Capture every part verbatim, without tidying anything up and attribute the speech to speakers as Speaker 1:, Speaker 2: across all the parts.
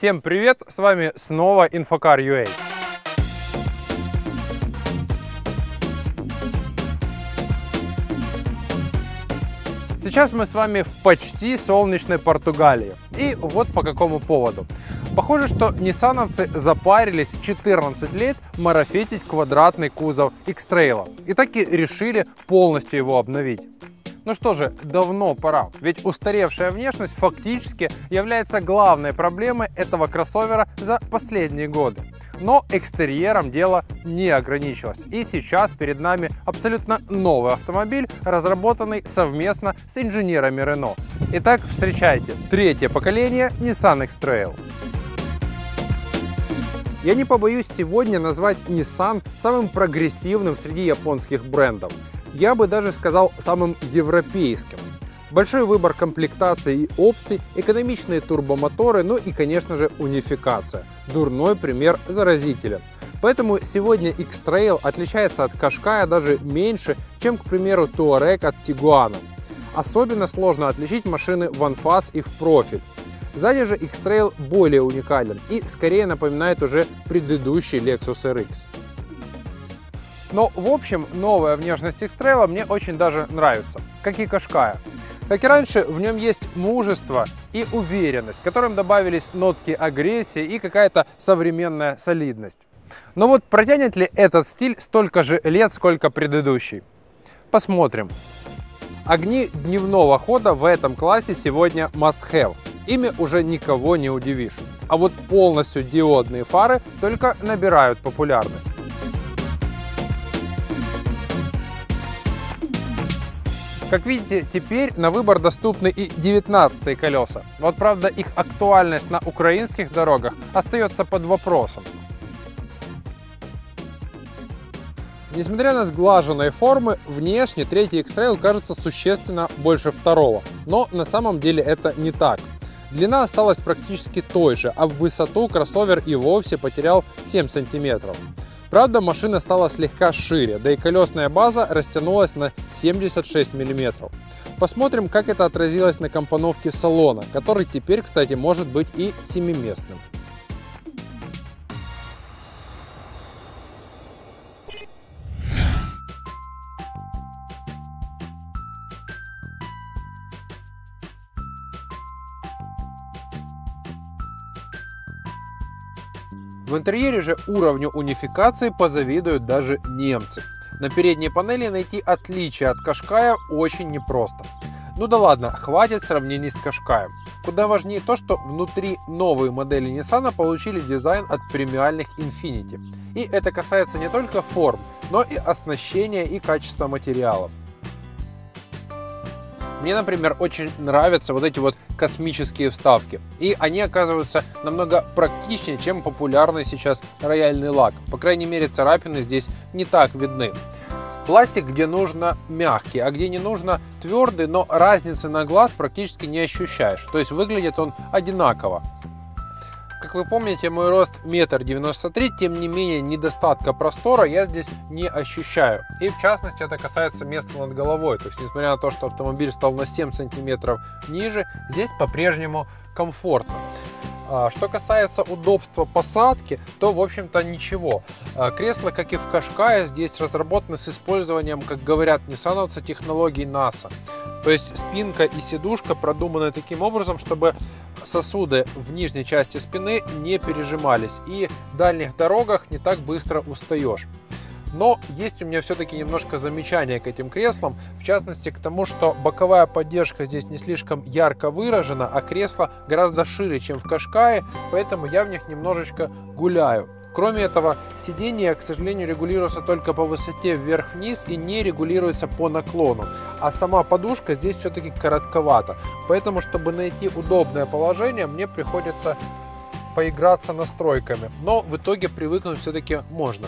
Speaker 1: Всем привет! С вами снова Инфокар точка ю а. Сейчас мы с вами в почти солнечной Португалии. И вот по какому поводу. Похоже, что ниссановцы запарились четырнадцать лет марафетить квадратный кузов X-Trail. И так и решили полностью его обновить. Ну что же, давно пора, ведь устаревшая внешность фактически является главной проблемой этого кроссовера за последние годы. Но экстерьером дело не ограничилось, и сейчас перед нами абсолютно новый автомобиль, разработанный совместно с инженерами Renault. Итак, встречайте, третье поколение Nissan X-Trail. Я не побоюсь сегодня назвать Nissan самым прогрессивным среди японских брендов. Я бы даже сказал самым европейским. Большой выбор комплектаций и опций, экономичные турбомоторы, ну и, конечно же, унификация. Дурной пример заразителя. Поэтому сегодня X-Trail отличается от Qashqai даже меньше, чем, к примеру, Touareg от Tiguan. Особенно сложно отличить машины в анфас и в профиль. Сзади же X-Trail более уникален и скорее напоминает уже предыдущий Lexus эр икс. Но, в общем, новая внешность X-Trail мне очень даже нравится, как и Qashqai. Как и раньше, в нем есть мужество и уверенность, к которым добавились нотки агрессии и какая-то современная солидность. Но вот протянет ли этот стиль столько же лет, сколько предыдущий? Посмотрим. Огни дневного хода в этом классе сегодня must-have. Ими уже никого не удивишь. А вот полностью диодные фары только набирают популярность. Как видите, теперь на выбор доступны и девятнадцатые колеса. Вот правда, их актуальность на украинских дорогах остается под вопросом. Несмотря на сглаженные формы, внешне третий X-Trail кажется существенно больше второго. Но на самом деле это не так. Длина осталась практически той же, а в высоту кроссовер и вовсе потерял семь сантиметров. Правда, машина стала слегка шире, да и колесная база растянулась на семьдесят шесть миллиметров. Посмотрим, как это отразилось на компоновке салона, который теперь, кстати, может быть и семиместным. В интерьере же уровню унификации позавидуют даже немцы. На передней панели найти отличие от Qashqai очень непросто. Ну да ладно, хватит сравнений с Qashqai. Куда важнее то, что внутри новые модели Nissan получили дизайн от премиальных Infiniti. И это касается не только форм, но и оснащения и качества материалов. Мне, например, очень нравятся вот эти вот космические вставки. И они оказываются намного практичнее, чем популярный сейчас рояльный лак. По крайней мере, царапины здесь не так видны. Пластик, где нужно, мягкий, а где не нужно, твердый, но разницы на глаз практически не ощущаешь. То есть выглядит он одинаково. Как вы помните, мой рост метр девяносто три, тем не менее недостатка простора я здесь не ощущаю. И в частности это касается места над головой. То есть несмотря на то, что автомобиль стал на семь сантиметров ниже, здесь по-прежнему комфортно. Что касается удобства посадки, то в общем-то ничего. Кресла, как и в Qashqai, здесь разработаны с использованием, как говорят ниссановцы, технологий НАСА. То есть спинка и сидушка продуманы таким образом, чтобы сосуды в нижней части спины не пережимались, и в дальних дорогах не так быстро устаешь. Но есть у меня все-таки немножко замечания к этим креслам, в частности к тому, что боковая поддержка здесь не слишком ярко выражена, а кресло гораздо шире, чем в Qashqai, поэтому я в них немножечко гуляю. Кроме этого, сиденье, к сожалению, регулируется только по высоте вверх-вниз и не регулируется по наклону. А сама подушка здесь все-таки коротковата. Поэтому, чтобы найти удобное положение, мне приходится поиграться настройками. Но в итоге привыкнуть все-таки можно.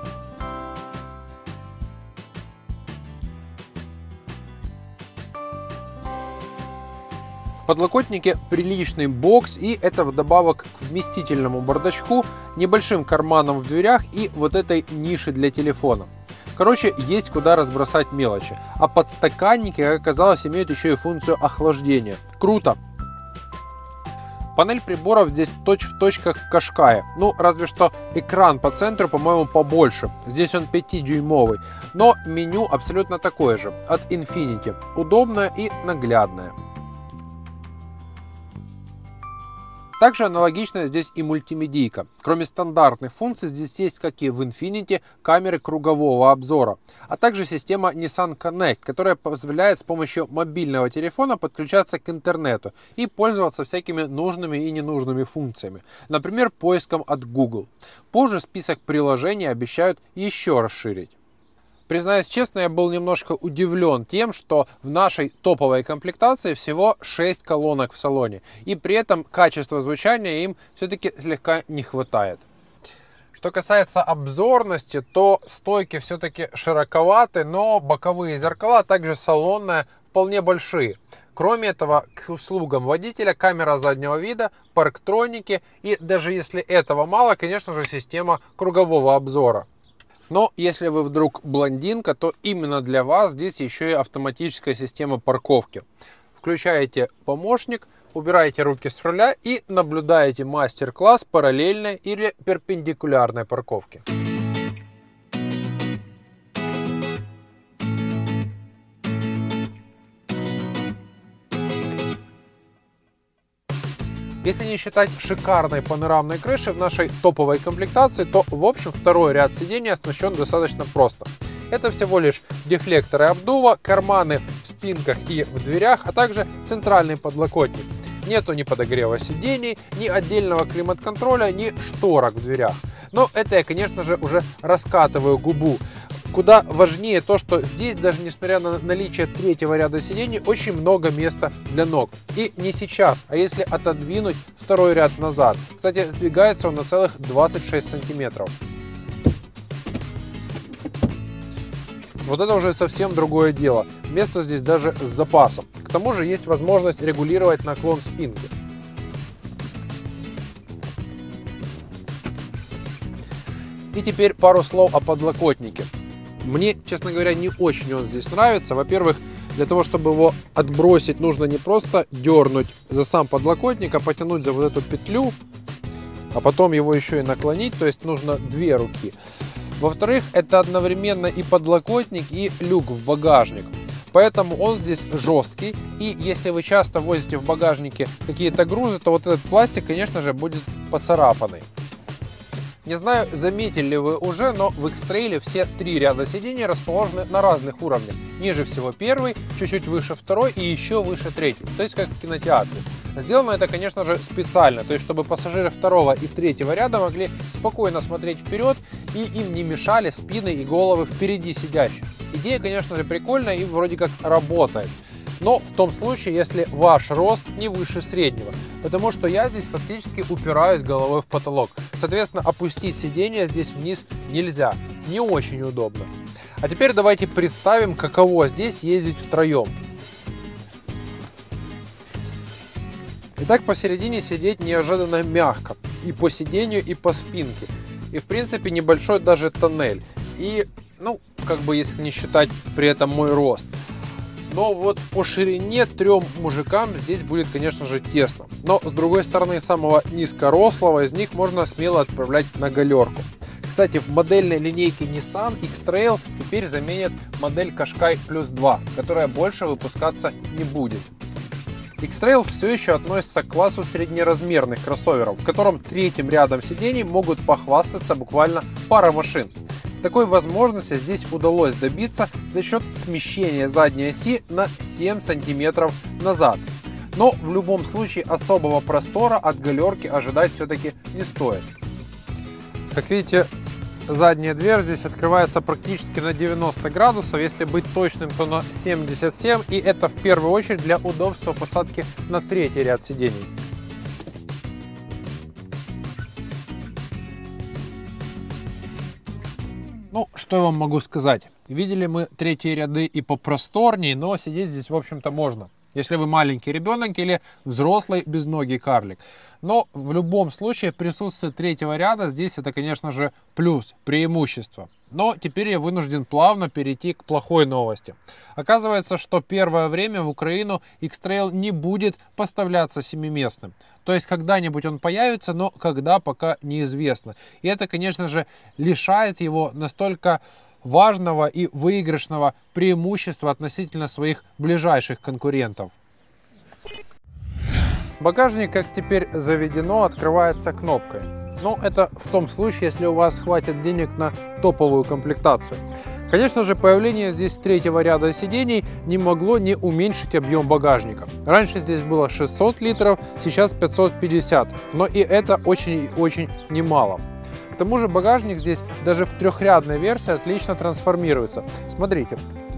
Speaker 1: В подлокотнике приличный бокс, и это вдобавок к вместительному бардачку, небольшим карманом в дверях и вот этой нише для телефона. Короче, есть куда разбросать мелочи. А подстаканники, как оказалось, имеют еще и функцию охлаждения. Круто! Панель приборов здесь точь-в-точь как в Qashqai, ну разве что экран по центру, по-моему, побольше, здесь он пятидюймовый, но меню абсолютно такое же, от Infiniti, удобное и наглядное. Также аналогично здесь и мультимедийка. Кроме стандартных функций, здесь есть, как и в Infiniti, камеры кругового обзора, а также система Nissan Connect, которая позволяет с помощью мобильного телефона подключаться к интернету и пользоваться всякими нужными и ненужными функциями, например, поиском от Google. Позже список приложений обещают еще расширить. Признаюсь честно, я был немножко удивлен тем, что в нашей топовой комплектации всего шесть колонок в салоне, и при этом качество звучания им все-таки слегка не хватает. Что касается обзорности, то стойки все-таки широковаты, но боковые зеркала, а также салонная, вполне большие. Кроме этого, к услугам водителя камера заднего вида, парктроники и даже если этого мало, конечно же, система кругового обзора. Но если вы вдруг блондинка, то именно для вас здесь еще и автоматическая система парковки. Включаете помощник, убираете руки с руля и наблюдаете мастер-класс параллельной или перпендикулярной парковки. Если не считать шикарной панорамной крыши в нашей топовой комплектации, то в общем второй ряд сидений оснащен достаточно просто. Это всего лишь дефлекторы обдува, карманы в спинках и в дверях, а также центральный подлокотник. Нету ни подогрева сидений, ни отдельного климат-контроля, ни шторок в дверях. Но это я, конечно же, уже раскатываю губу. Куда важнее то, что здесь, даже несмотря на наличие третьего ряда сидений, очень много места для ног. И не сейчас, а если отодвинуть второй ряд назад. Кстати, сдвигается он на целых двадцать шесть сантиметров. Вот это уже совсем другое дело. Место здесь даже с запасом. К тому же есть возможность регулировать наклон спинки. И теперь пару слов о подлокотнике. Мне, честно говоря, не очень он здесь нравится. Во-первых, для того, чтобы его отбросить, нужно не просто дернуть за сам подлокотник, а потянуть за вот эту петлю, а потом его еще и наклонить, то есть нужно две руки. Во-вторых, это одновременно и подлокотник, и люк в багажник. Поэтому он здесь жесткий, и если вы часто возите в багажнике какие-то грузы, то вот этот пластик, конечно же, будет поцарапанный. Не знаю, заметили ли вы уже, но в X-Trail все три ряда сидений расположены на разных уровнях. Ниже всего первый, чуть-чуть выше второй и еще выше третий, то есть как в кинотеатре. Сделано это, конечно же, специально, то есть чтобы пассажиры второго и третьего ряда могли спокойно смотреть вперед и им не мешали спины и головы впереди сидящих. Идея, конечно же, прикольная и вроде как работает. Но в том случае, если ваш рост не выше среднего, потому что я здесь фактически упираюсь головой в потолок. Соответственно, опустить сиденье здесь вниз нельзя, не очень удобно. А теперь давайте представим, каково здесь ездить втроем. Итак, посередине сидеть неожиданно мягко, и по сиденью, и по спинке. И в принципе небольшой даже тоннель. И, ну, как бы если не считать при этом мой рост. Но вот по ширине трем мужикам здесь будет, конечно же, тесно. Но с другой стороны, самого низкорослого из них можно смело отправлять на галерку. Кстати, в модельной линейке Nissan X-Trail теперь заменят модель Qashqai плюс два, которая больше выпускаться не будет. X-Trail все еще относится к классу среднеразмерных кроссоверов, в котором третьим рядом сидений могут похвастаться буквально пара машин. Такой возможности здесь удалось добиться за счет смещения задней оси на семь сантиметров назад. Но в любом случае особого простора от галерки ожидать все-таки не стоит. Как видите, задняя дверь здесь открывается практически на девяносто градусов, если быть точным, то на семьдесят семь, и это в первую очередь для удобства посадки на третий ряд сидений. Ну, что я вам могу сказать? Видели мы третьи ряды и попросторнее, но сидеть здесь, в общем-то, можно. Если вы маленький ребенок или взрослый безногий карлик. Но в любом случае присутствие третьего ряда здесь это, конечно же, плюс, преимущество. Но теперь я вынужден плавно перейти к плохой новости. Оказывается, что первое время в Украину X-Trail не будет поставляться семиместным. То есть когда-нибудь он появится, но когда пока неизвестно. И это, конечно же, лишает его настолько важного и выигрышного преимущества относительно своих ближайших конкурентов. Багажник, как теперь заведено, открывается кнопкой. Но это в том случае, если у вас хватит денег на топовую комплектацию. Конечно же, появление здесь третьего ряда сидений не могло не уменьшить объем багажника. Раньше здесь было шестьсот литров, сейчас пятьсот пятьдесят, но и это очень-очень немало. К тому же багажник здесь даже в трехрядной версии отлично трансформируется. Смотрите.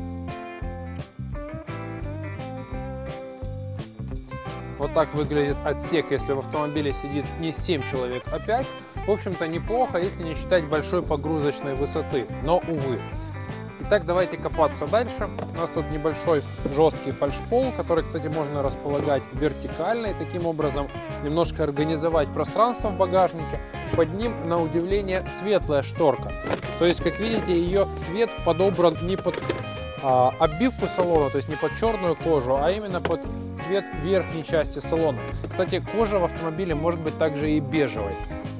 Speaker 1: Вот так выглядит отсек, если в автомобиле сидит не семь человек, а пять. В общем-то, неплохо, если не считать большой погрузочной высоты, но увы. Итак, давайте копаться дальше. У нас тут небольшой жесткий фальшпол, который, кстати, можно располагать вертикально и таким образом немножко организовать пространство в багажнике. Под ним, на удивление, светлая шторка. То есть, как видите, ее цвет подобран не под а, обивку салона, то есть не под черную кожу, а именно под цвет верхней части салона. Кстати, кожа в автомобиле может быть также и бежевой.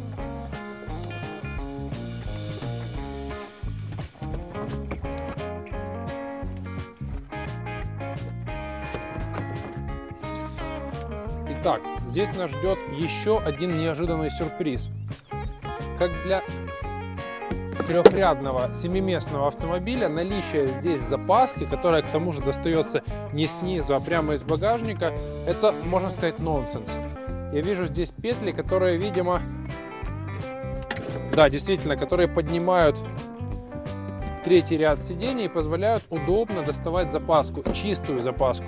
Speaker 1: Итак, здесь нас ждет еще один неожиданный сюрприз. Как для трехрядного семиместного автомобиля, наличие здесь запаски, которая к тому же достается не снизу, а прямо из багажника, это, можно сказать, нонсенс. Я вижу здесь петли, которые, видимо, да, действительно, которые поднимают третий ряд сидений и позволяют удобно доставать запаску, чистую запаску.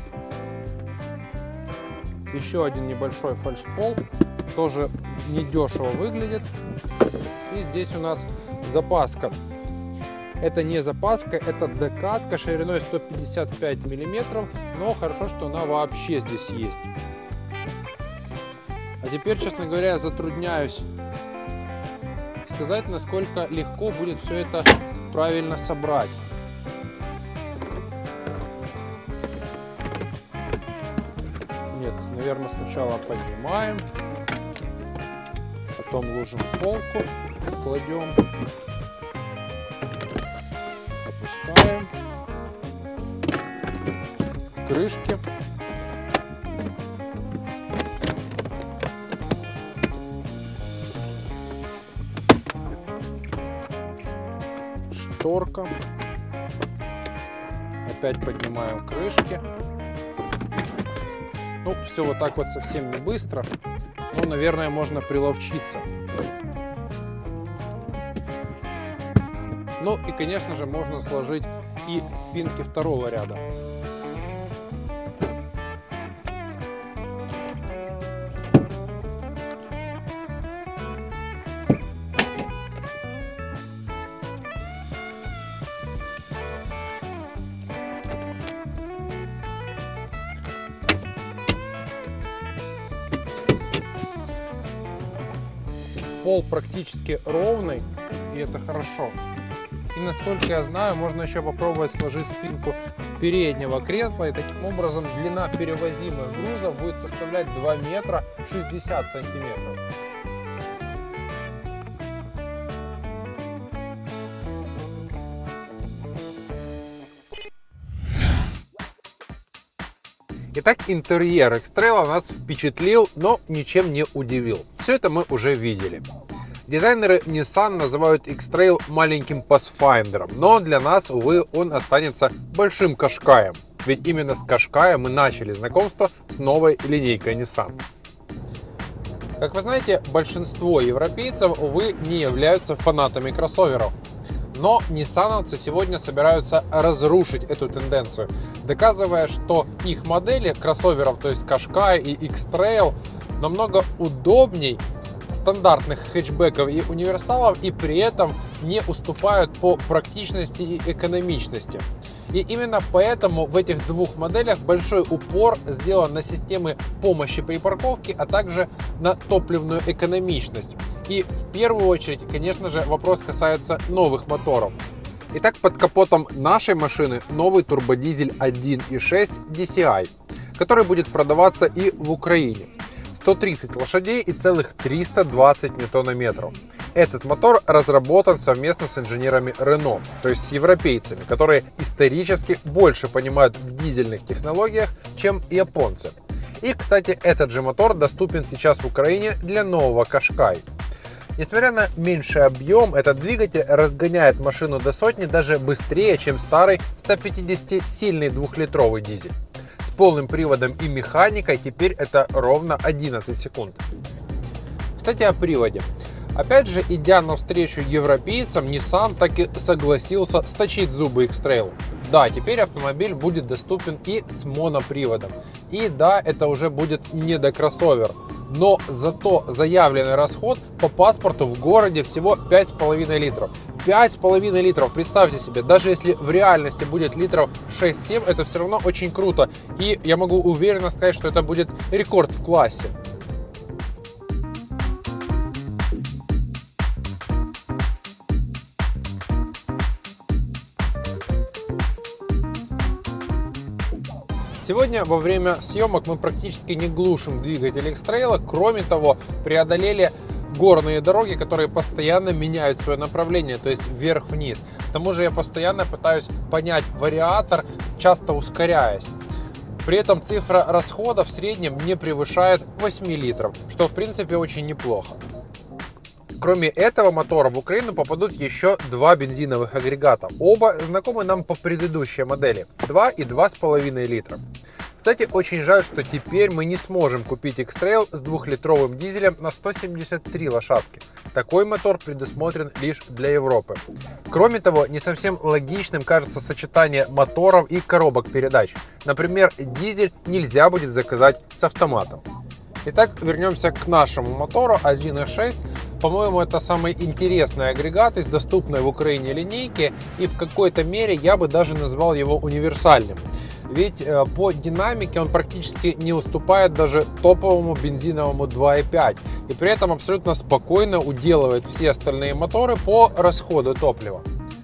Speaker 1: Еще один небольшой фальшпол, тоже недешево выглядит. И здесь у нас запаска. Это не запаска, это докатка шириной сто пятьдесят пять миллиметров, но хорошо, что она вообще здесь есть. А теперь, честно говоря, я затрудняюсь сказать, насколько легко будет все это правильно собрать. Нет, наверное, сначала поднимаем, потом ложим полку, кладем, опускаем крышки. Шторка. Опять поднимаем крышки. Ну, все вот так вот совсем не быстро. Ну, наверное, можно приловчиться. Ну и, конечно же, можно сложить и спинки второго ряда. Пол практически ровный, и это хорошо. И насколько я знаю, можно еще попробовать сложить спинку переднего кресла, и таким образом длина перевозимых грузов будет составлять два метра шестьдесят сантиметров. Итак, интерьер X-Trail нас впечатлил, но ничем не удивил. Все это мы уже видели. Дизайнеры Nissan называют X-Trail маленьким Pathfinder, но для нас, увы, он останется большим Qashqai. Ведь именно с Qashqai мы начали знакомство с новой линейкой Nissan. Как вы знаете, большинство европейцев, увы, не являются фанатами кроссоверов. Но ниссановцы сегодня собираются разрушить эту тенденцию, доказывая, что их модели кроссоверов, то есть Qashqai и X-Trail, намного удобней стандартных хэтчбеков и универсалов и при этом не уступают по практичности и экономичности. И именно поэтому в этих двух моделях большой упор сделан на системы помощи при парковке, а также на топливную экономичность. И в первую очередь, конечно же, вопрос касается новых моторов. Итак, под капотом нашей машины новый турбодизель один и шесть ди си ай, который будет продаваться и в Украине. С сто тридцать лошадей и целых триста двадцать ньютонометров. Этот мотор разработан совместно с инженерами Renault, то есть с европейцами, которые исторически больше понимают в дизельных технологиях, чем японцы. И, кстати, этот же мотор доступен сейчас в Украине для нового Qashqai. Несмотря на меньший объем, этот двигатель разгоняет машину до сотни даже быстрее, чем старый сто пятидесятисильный двухлитровый дизель. С полным приводом и механикой теперь это ровно одиннадцать секунд. Кстати, о приводе. Опять же, идя навстречу европейцам, Nissan так и согласился сточить зубы X-Trail. Да, теперь автомобиль будет доступен и с моноприводом. И да, это уже будет не докроссовер. Но зато заявленный расход по паспорту в городе всего пять с половиной литров. пять с половиной литров, представьте себе, даже если в реальности будет литров шесть-семь, это все равно очень круто. И я могу уверенно сказать, что это будет рекорд в классе. Сегодня во время съемок мы практически не глушим двигатель X-Trail, кроме того, преодолели горные дороги, которые постоянно меняют свое направление, то есть вверх-вниз. К тому же я постоянно пытаюсь понять вариатор, часто ускоряясь. При этом цифра расхода в среднем не превышает восьми литров, что в принципе очень неплохо. Кроме этого мотора в Украину попадут еще два бензиновых агрегата. Оба знакомы нам по предыдущей модели. два и два с половиной литра. Кстати, очень жаль, что теперь мы не сможем купить X-Trail с двухлитровым дизелем на сто семьдесят три лошадки. Такой мотор предусмотрен лишь для Европы. Кроме того, не совсем логичным кажется сочетание моторов и коробок передач. Например, дизель нельзя будет заказать с автоматом. Итак, вернемся к нашему мотору один и шесть. По-моему, это самый интересный агрегат из доступной в Украине линейки, и в какой-то мере я бы даже назвал его универсальным. Ведь по динамике он практически не уступает даже топовому бензиновому два и пять, и при этом абсолютно спокойно уделывает все остальные моторы по расходу топлива.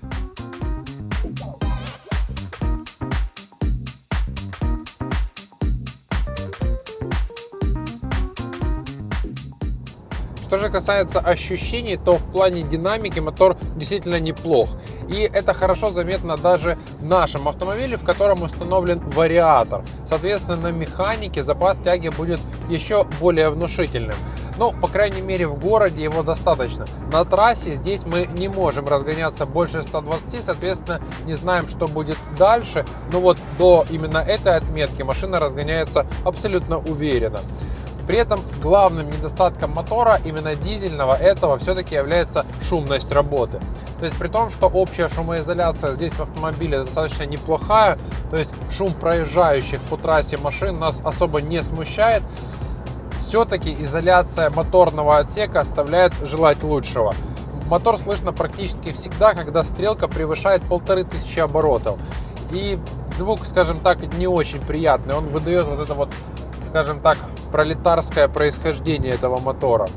Speaker 1: Что же касается ощущений, то в плане динамики мотор действительно неплох. И это хорошо заметно даже в нашем автомобиле, в котором установлен вариатор. Соответственно, на механике запас тяги будет еще более внушительным. Но, по крайней мере, в городе его достаточно. На трассе здесь мы не можем разгоняться больше ста двадцати, соответственно, не знаем, что будет дальше. Но вот до именно этой отметки машина разгоняется абсолютно уверенно. При этом главным недостатком мотора, именно дизельного, этого все-таки является шумность работы. То есть при том, что общая шумоизоляция здесь в автомобиле достаточно неплохая, то есть шум проезжающих по трассе машин нас особо не смущает, все-таки изоляция моторного отсека оставляет желать лучшего. Мотор слышно практически всегда, когда стрелка превышает полторы тысячи оборотов. И звук, скажем так, не очень приятный, он выдает вот это вот, скажем так, пролетарское происхождение этого мотора.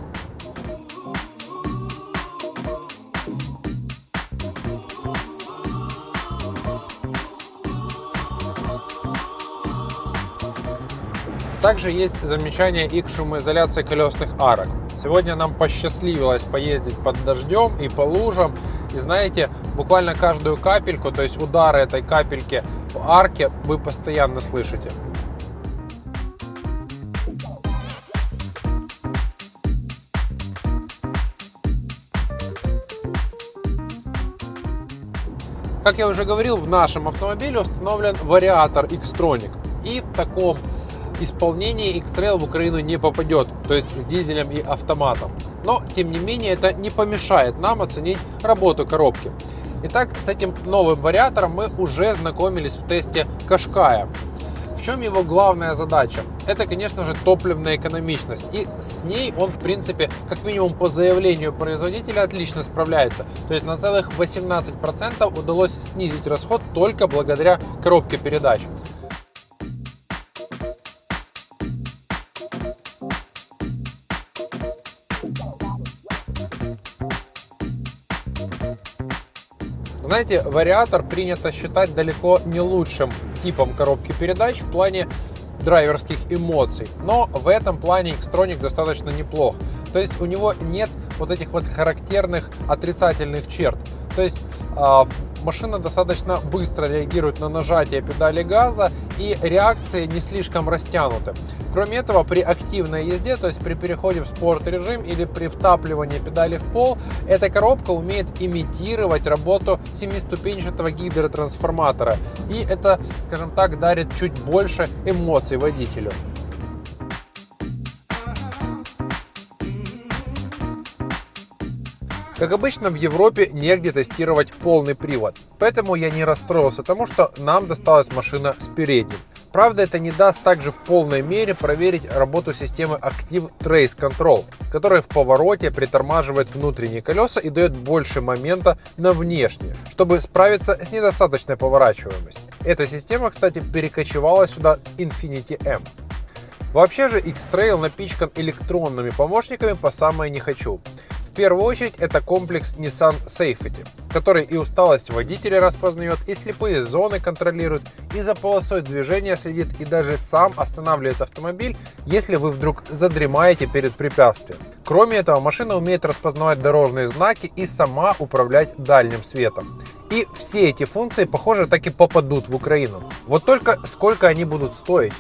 Speaker 1: Также есть замечание и к шумоизоляции колесных арок. Сегодня нам посчастливилось поездить под дождем и по лужам. И знаете, буквально каждую капельку, то есть удары этой капельки в арке вы постоянно слышите. Как я уже говорил, в нашем автомобиле установлен вариатор X-Tronic. И в таком исполнении X-Trail в Украину не попадет, то есть с дизелем и автоматом. Но, тем не менее, это не помешает нам оценить работу коробки. Итак, с этим новым вариатором мы уже знакомились в тесте Qashqai. В чем его главная задача? Это, конечно же, топливная экономичность. И с ней он, в принципе, как минимум по заявлению производителя, отлично справляется. То есть на целых восемнадцать процентов удалось снизить расход только благодаря коробке передач. Знаете, вариатор принято считать далеко не лучшим типом коробки передач в плане драйверских эмоций. Но в этом плане Xtronic достаточно неплох. То есть у него нет вот этих вот характерных отрицательных черт. То есть э, машина достаточно быстро реагирует на нажатие педали газа, и реакции не слишком растянуты. Кроме этого, при активной езде, то есть при переходе в спорт режим или при втапливании педали в пол, эта коробка умеет имитировать работу семиступенчатого гидротрансформатора. И это, скажем так, дарит чуть больше эмоций водителю. Как обычно, в Европе негде тестировать полный привод, поэтому я не расстроился тому, что нам досталась машина с передним. Правда, это не даст также в полной мере проверить работу системы Active Trace Control, которая в повороте притормаживает внутренние колеса и дает больше момента на внешние, чтобы справиться с недостаточной поворачиваемостью. Эта система, кстати, перекочевала сюда с Infiniti M. Вообще же X-Trail напичкан электронными помощниками по самое не хочу. В первую очередь это комплекс Nissan Safety, который и усталость водителя распознает, и слепые зоны контролирует, и за полосой движения следит, и даже сам останавливает автомобиль, если вы вдруг задремаете перед препятствием. Кроме этого, машина умеет распознавать дорожные знаки и сама управлять дальним светом. И все эти функции, похоже, так и попадут в Украину. Вот только сколько они будут стоить?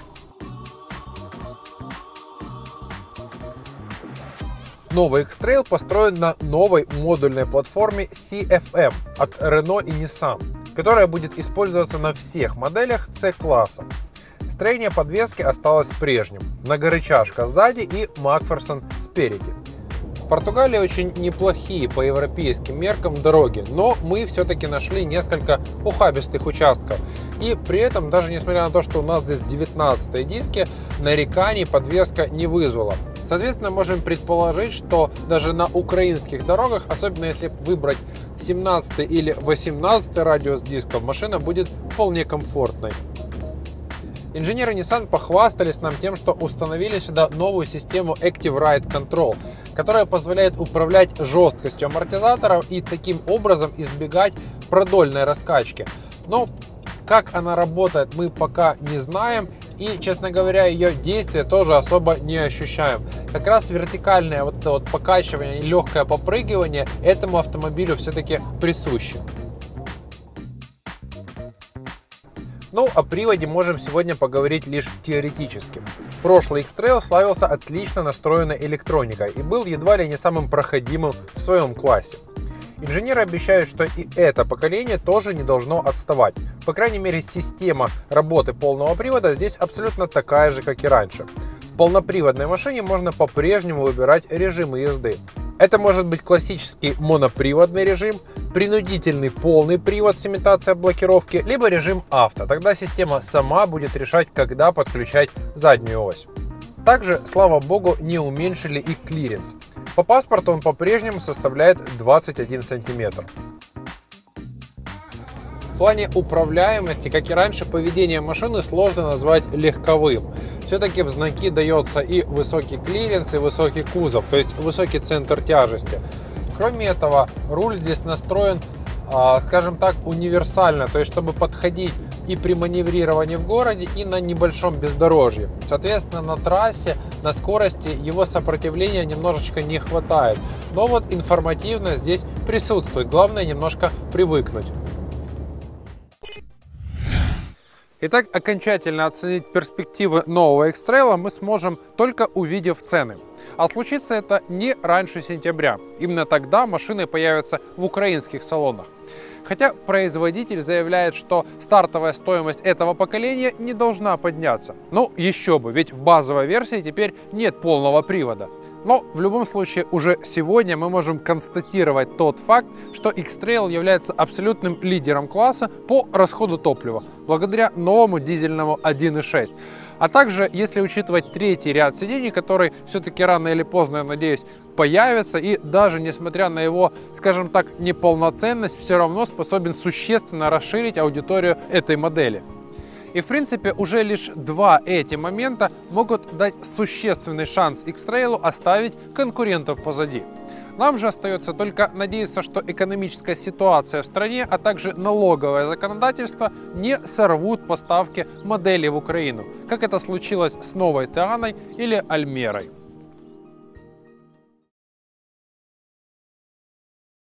Speaker 1: Новый X-Trail построен на новой модульной платформе си эф эм от Renault и Nissan, которая будет использоваться на всех моделях C-класса. Строение подвески осталось прежним. Многорычажка сзади и Макферсон спереди. В Португалии очень неплохие по европейским меркам дороги, но мы все-таки нашли несколько ухабистых участков. И при этом, даже несмотря на то, что у нас здесь девятнадцатые диски, нареканий подвеска не вызвала. Соответственно, можем предположить, что даже на украинских дорогах, особенно если выбрать семнадцатый или восемнадцатый радиус дисков, машина будет вполне комфортной. Инженеры Nissan похвастались нам тем, что установили сюда новую систему Active Ride Control, которая позволяет управлять жесткостью амортизаторов и таким образом избегать продольной раскачки. Но как она работает, мы пока не знаем. И, честно говоря, ее действия тоже особо не ощущаем. Как раз вертикальное вот это вот покачивание и легкое попрыгивание этому автомобилю все-таки присущи. Ну, о приводе можем сегодня поговорить лишь теоретически. Прошлый X-Trail славился отлично настроенной электроникой и был едва ли не самым проходимым в своем классе. Инженеры обещают, что и это поколение тоже не должно отставать. По крайней мере, система работы полного привода здесь абсолютно такая же, как и раньше. В полноприводной машине можно по-прежнему выбирать режимы езды. Это может быть классический моноприводный режим, принудительный полный привод с имитацией блокировки, либо режим авто. Тогда система сама будет решать, когда подключать заднюю ось. Также, слава богу, не уменьшили и клиренс. По паспорту он по-прежнему составляет двадцать один сантиметр. В плане управляемости, как и раньше, поведение машины сложно назвать легковым. Все-таки в знаки дается и высокий клиренс, и высокий кузов, то есть высокий центр тяжести. Кроме этого, руль здесь настроен, скажем так, универсально, то есть чтобы подходить и при маневрировании в городе, и на небольшом бездорожье. Соответственно, на трассе, на скорости его сопротивления немножечко не хватает. Но вот информативно здесь присутствует. Главное немножко привыкнуть. Итак, окончательно оценить перспективы нового X-Trail мы сможем, только увидев цены. А случится это не раньше сентября. Именно тогда машины появятся в украинских салонах. Хотя производитель заявляет, что стартовая стоимость этого поколения не должна подняться. Ну, еще бы, ведь в базовой версии теперь нет полного привода. Но в любом случае уже сегодня мы можем констатировать тот факт, что X-Trail является абсолютным лидером класса по расходу топлива, благодаря новому дизельному один и шесть. А также, если учитывать третий ряд сидений, который все-таки рано или поздно, я надеюсь, появится, и даже несмотря на его, скажем так, неполноценность, все равно способен существенно расширить аудиторию этой модели. И в принципе уже лишь два эти момента могут дать существенный шанс X-Trail оставить конкурентов позади. Нам же остается только надеяться, что экономическая ситуация в стране, а также налоговое законодательство не сорвут поставки моделей в Украину, как это случилось с Новой Тианой или Альмерой.